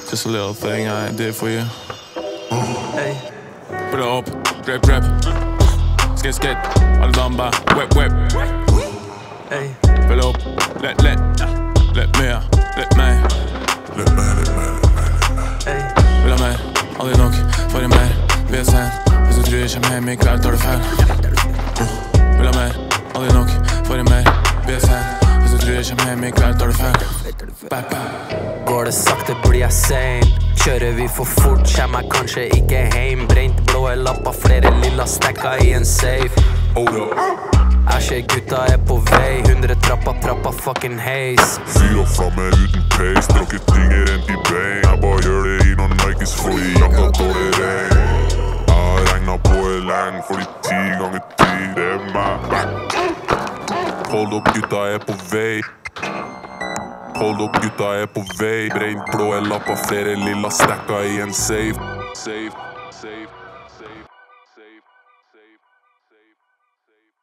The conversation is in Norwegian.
Just a little thing I did for you. Hey. Put it up, rap, rap. Skate, skate, alle damer, web, web. Hey. Put it up, let mer, let meg. Let meg. Hey. Vil ha mer, aldri nok, får jeg mer. Be sen, hvis du tror jeg kommer hjem I kveld, tar du feil. Vil ha mer, aldri nok, får jeg mer. Be sen, hvis du tror jeg kommer hjem I kveld, tar du feil. Går det sakte blir jeg sein. Kjører vi for fort, kommer jeg kanskje ikke heim. Brent blå lapper, flere lilla stekka I en safe. Jeg ser gutta på vei. 100 trappa, fucking haze. Fyr opp framme uten pace, drukket dinger enn I bein. Jeg bare gjør det I noen Nikes fordi jakta tåler regn. Jeg har regnet på lenge fordi 10 ganger 10 det meg. Hold opp gutta på vei. Hold opp gutta på vei. Brent blå lapper, flere lilla stekka I en safe. Safe.